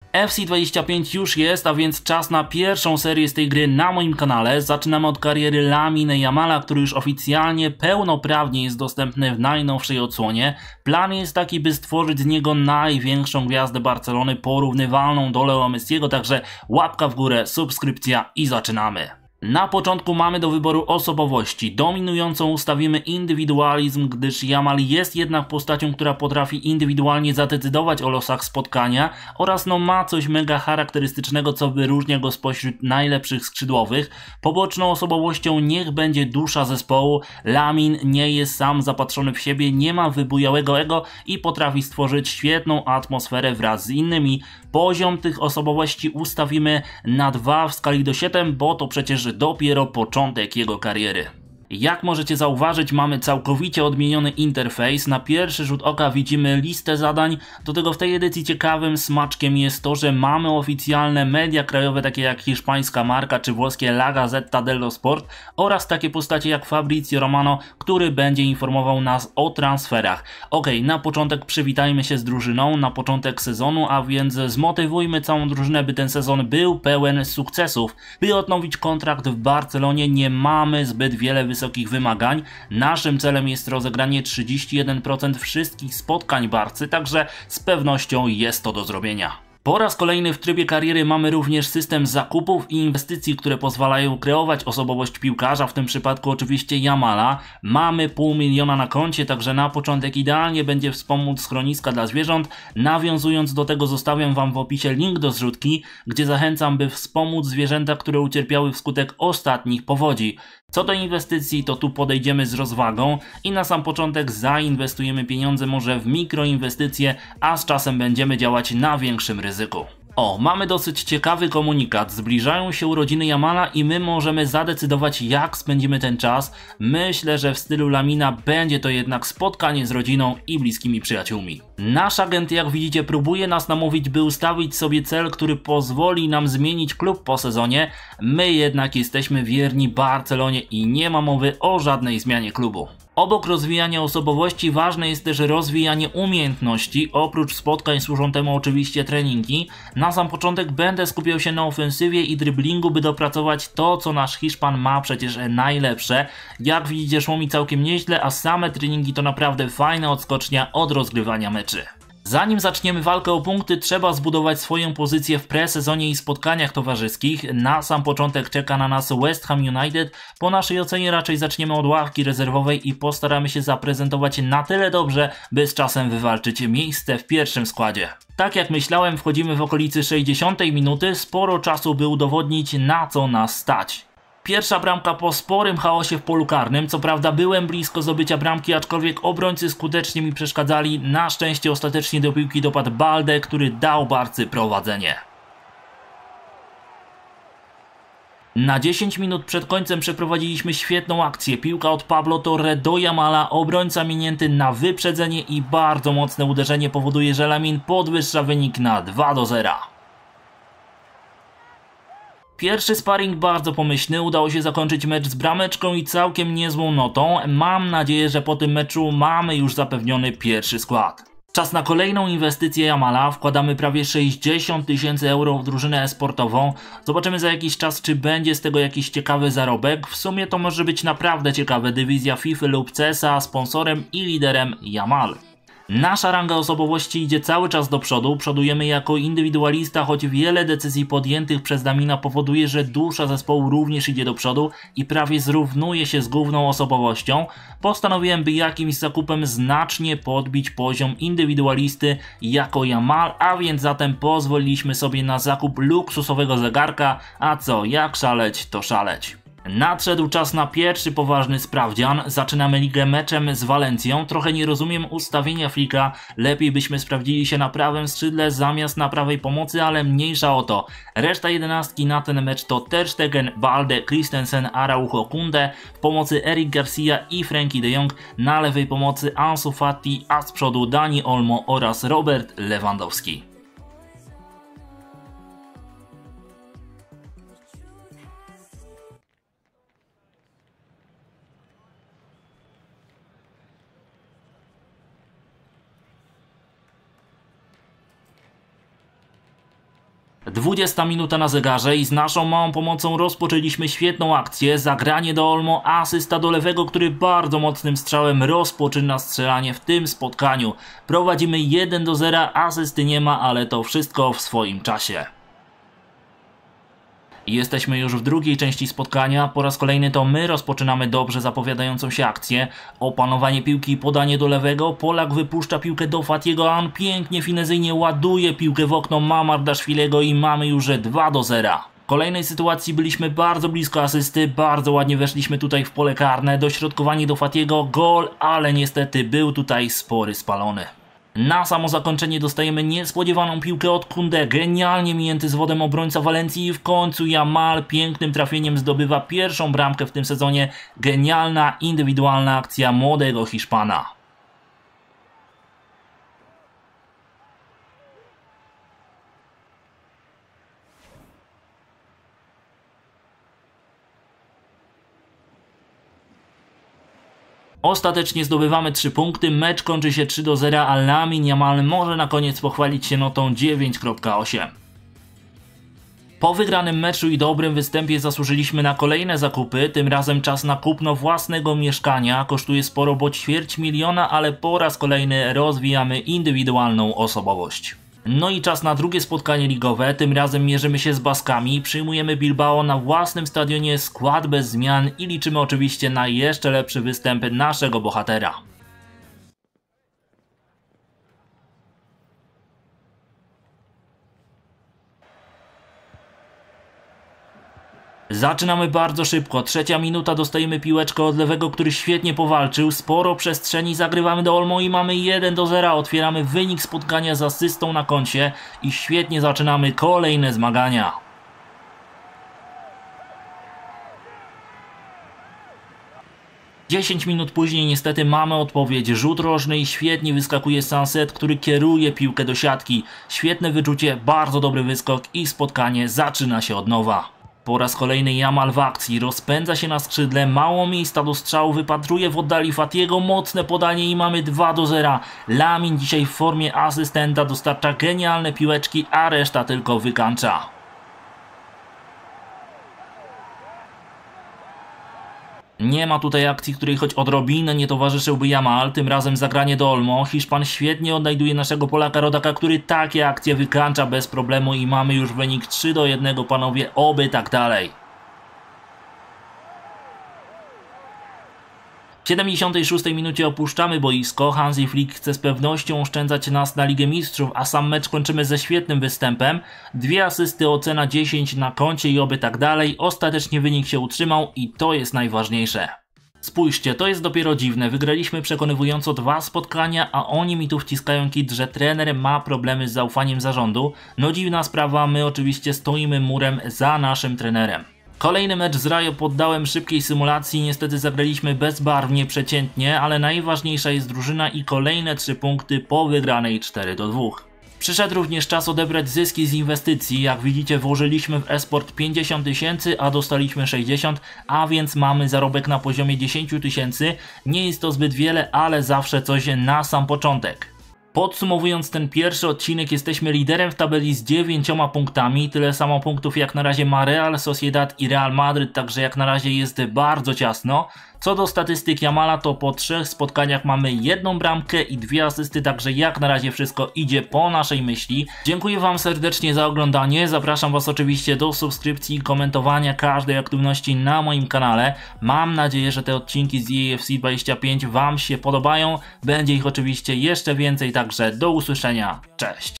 FC25 już jest, a więc czas na pierwszą serię z tej gry na moim kanale. Zaczynamy od kariery Lamine Yamala, który już oficjalnie pełnoprawnie jest dostępny w najnowszej odsłonie. Plan jest taki, by stworzyć z niego największą gwiazdę Barcelony, porównywalną do Leo Messiego, także łapka w górę, subskrypcja i zaczynamy. Na początku mamy do wyboru osobowości. Dominującą ustawimy indywidualizm, gdyż Yamal jest jednak postacią, która potrafi indywidualnie zadecydować o losach spotkania oraz ma coś mega charakterystycznego, co wyróżnia go spośród najlepszych skrzydłowych. Poboczną osobowością niech będzie dusza zespołu. Lamin nie jest sam zapatrzony w siebie, nie ma wybujałego ego i potrafi stworzyć świetną atmosferę wraz z innymi. Poziom tych osobowości ustawimy na 2 w skali do 7, bo to przecież dopiero początek jego kariery. Jak możecie zauważyć, mamy całkowicie odmieniony interfejs. Na pierwszy rzut oka widzimy listę zadań. Do tego w tej edycji ciekawym smaczkiem jest to, że mamy oficjalne media krajowe takie jak hiszpańska Marca czy włoskie La Gazzetta dello Sport oraz takie postacie jak Fabrizio Romano, który będzie informował nas o transferach. Na początek przywitajmy się z drużyną, na początek sezonu, a więc zmotywujmy całą drużynę, by ten sezon był pełen sukcesów. By odnowić kontrakt w Barcelonie nie mamy zbyt wiele wysokich wymagań. Naszym celem jest rozegranie 31% wszystkich spotkań Barcy, także z pewnością jest to do zrobienia. Po raz kolejny w trybie kariery mamy również system zakupów i inwestycji, które pozwalają kreować osobowość piłkarza, w tym przypadku oczywiście Yamala. Mamy $500 000 na koncie, także na początek idealnie będzie wspomóc schroniska dla zwierząt. Nawiązując do tego, zostawiam wam w opisie link do zrzutki, gdzie zachęcam, by wspomóc zwierzęta, które ucierpiały wskutek ostatnich powodzi. Co do inwestycji, to tu podejdziemy z rozwagą i na sam początek zainwestujemy pieniądze może w mikroinwestycje, a z czasem będziemy działać na większym ryzyku. Mamy dosyć ciekawy komunikat. Zbliżają się urodziny Yamala i my możemy zadecydować, jak spędzimy ten czas. Myślę, że w stylu Lamina będzie to jednak spotkanie z rodziną i bliskimi przyjaciółmi. Nasz agent, jak widzicie, próbuje nas namówić, by ustawić sobie cel, który pozwoli nam zmienić klub po sezonie. My jednak jesteśmy wierni Barcelonie i nie ma mowy o żadnej zmianie klubu. Obok rozwijania osobowości ważne jest też rozwijanie umiejętności. Oprócz spotkań służą temu oczywiście treningi. Na sam początek będę skupiał się na ofensywie i driblingu, by dopracować to, co nasz Hiszpan ma przecież najlepsze. Jak widzicie, szło mi całkiem nieźle, a same treningi to naprawdę fajna odskocznia od rozgrywania meczy. Zanim zaczniemy walkę o punkty, trzeba zbudować swoją pozycję w presezonie i spotkaniach towarzyskich. Na sam początek czeka na nas West Ham United. Po naszej ocenie raczej zaczniemy od ławki rezerwowej i postaramy się zaprezentować na tyle dobrze, by z czasem wywalczyć miejsce w pierwszym składzie. Tak jak myślałem, wchodzimy w okolicy 60 minuty, sporo czasu by udowodnić, na co nas stać. Pierwsza bramka po sporym chaosie w polu karnym. Co prawda byłem blisko zdobycia bramki, aczkolwiek obrońcy skutecznie mi przeszkadzali. Na szczęście ostatecznie do piłki dopadł Balde, który dał Barcy prowadzenie. Na 10 minut przed końcem przeprowadziliśmy świetną akcję. Piłka od Pablo Torre do Yamala, obrońca minięty na wyprzedzenie i bardzo mocne uderzenie powoduje, że Lamin podwyższa wynik na 2-0. Pierwszy sparring bardzo pomyślny, udało się zakończyć mecz z brameczką i całkiem niezłą notą. Mam nadzieję, że po tym meczu mamy już zapewniony pierwszy skład. Czas na kolejną inwestycję Yamala, wkładamy prawie 60 000 euro w drużynę e-sportową. Zobaczymy za jakiś czas, czy będzie z tego jakiś ciekawy zarobek. W sumie to może być naprawdę ciekawe, dywizja FIFA lub CSA, sponsorem i liderem Yamal. Nasza ranga osobowości idzie cały czas do przodu, przodujemy jako indywidualista, choć wiele decyzji podjętych przez Lamina powoduje, że dusza zespołu również idzie do przodu i prawie zrównuje się z główną osobowością. Postanowiłem, by jakimś zakupem znacznie podbić poziom indywidualisty jako Yamal, a więc zatem pozwoliliśmy sobie na zakup luksusowego zegarka, a co, jak szaleć, to szaleć. Nadszedł czas na pierwszy poważny sprawdzian. Zaczynamy ligę meczem z Walencją. Trochę nie rozumiem ustawienia Flika. Lepiej byśmy sprawdzili się na prawym skrzydle zamiast na prawej pomocy, ale mniejsza o to. Reszta jedenastki na ten mecz to Ter Stegen, Balde, Christensen, Araujo, Kunde. W pomocy Eric Garcia i Frenkie de Jong. Na lewej pomocy Ansu Fati, a z przodu Dani Olmo oraz Robert Lewandowski. 20 minuta na zegarze i z naszą małą pomocą rozpoczęliśmy świetną akcję. Zagranie do Olmo, asysta do lewego, który bardzo mocnym strzałem rozpoczyna strzelanie w tym spotkaniu. Prowadzimy 1-0, asysty nie ma, ale to wszystko w swoim czasie. Jesteśmy już w drugiej części spotkania, po raz kolejny to my rozpoczynamy dobrze zapowiadającą się akcję. Opanowanie piłki i podanie do lewego, Polak wypuszcza piłkę do Fatiego, a on pięknie, finezyjnie ładuje piłkę w okno Mamardashviliego i mamy już 2-0. W kolejnej sytuacji byliśmy bardzo blisko asysty, bardzo ładnie weszliśmy tutaj w pole karne, dośrodkowanie do Fatiego, gol, ale niestety był tutaj spory spalony. Na samo zakończenie dostajemy niespodziewaną piłkę od Kunde, genialnie mijęty z wodem obrońca Walencji i w końcu Yamal pięknym trafieniem zdobywa pierwszą bramkę w tym sezonie. Genialna, indywidualna akcja młodego Hiszpana. Ostatecznie zdobywamy 3 punkty, mecz kończy się 3-0, a Lamine Yamal może na koniec pochwalić się notą 9.8. Po wygranym meczu i dobrym występie zasłużyliśmy na kolejne zakupy, tym razem czas na kupno własnego mieszkania, kosztuje sporo, bo 250 000, ale po raz kolejny rozwijamy indywidualną osobowość. No i czas na drugie spotkanie ligowe, tym razem mierzymy się z Baskami, przyjmujemy Bilbao na własnym stadionie, skład bez zmian i liczymy oczywiście na jeszcze lepszy występ naszego bohatera. Zaczynamy bardzo szybko, 3. minuta, dostajemy piłeczkę od lewego, który świetnie powalczył, sporo przestrzeni, zagrywamy do Olmo i mamy 1-0, otwieramy wynik spotkania z asystą na koncie i świetnie zaczynamy kolejne zmagania. Dziesięć minut później niestety mamy odpowiedź, rzut rożny i świetnie wyskakuje Sunset, który kieruje piłkę do siatki. Świetne wyczucie, bardzo dobry wyskok i spotkanie zaczyna się od nowa. Po raz kolejny Yamal w akcji, rozpędza się na skrzydle, mało miejsca do strzału, wypatruje w oddali Fatiego, mocne podanie i mamy 2-0. Lamine dzisiaj w formie asystenta dostarcza genialne piłeczki, a reszta tylko wykańcza. Nie ma tutaj akcji, której choć odrobinę nie towarzyszyłby Yamal, tym razem zagranie do Olmo. Hiszpan świetnie odnajduje naszego Polaka Rodaka, który takie akcje wykańcza bez problemu i mamy już wynik 3-1, panowie, oby tak dalej. W 76 minucie opuszczamy boisko, Hansi Flick chce z pewnością oszczędzać nas na Ligę Mistrzów, a sam mecz kończymy ze świetnym występem. 2 asysty, ocena 10 na koncie i oby tak dalej. Ostatecznie wynik się utrzymał i to jest najważniejsze. Spójrzcie, to jest dopiero dziwne, wygraliśmy przekonywująco 2 spotkania, a oni mi tu wciskają kit, że trener ma problemy z zaufaniem zarządu. No dziwna sprawa, my oczywiście stoimy murem za naszym trenerem. Kolejny mecz z Rayo poddałem szybkiej symulacji, niestety zagraliśmy bezbarwnie, przeciętnie, ale najważniejsza jest drużyna i kolejne 3 punkty po wygranej 4-2. Przyszedł również czas odebrać zyski z inwestycji, jak widzicie włożyliśmy w esport 50 000, a dostaliśmy 60, a więc mamy zarobek na poziomie 10 000, nie jest to zbyt wiele, ale zawsze coś na sam początek. Podsumowując ten pierwszy odcinek, jesteśmy liderem w tabeli z 9 punktami, tyle samo punktów jak na razie ma Real Sociedad i Real Madryt, także jak na razie jest bardzo ciasno. Co do statystyk Yamala, to po 3 spotkaniach mamy 1 bramkę i 2 asysty, także jak na razie wszystko idzie po naszej myśli. Dziękuję wam serdecznie za oglądanie, zapraszam was oczywiście do subskrypcji i komentowania każdej aktywności na moim kanale. Mam nadzieję, że te odcinki z EAFC 25 wam się podobają, będzie ich oczywiście jeszcze więcej, także do usłyszenia, cześć!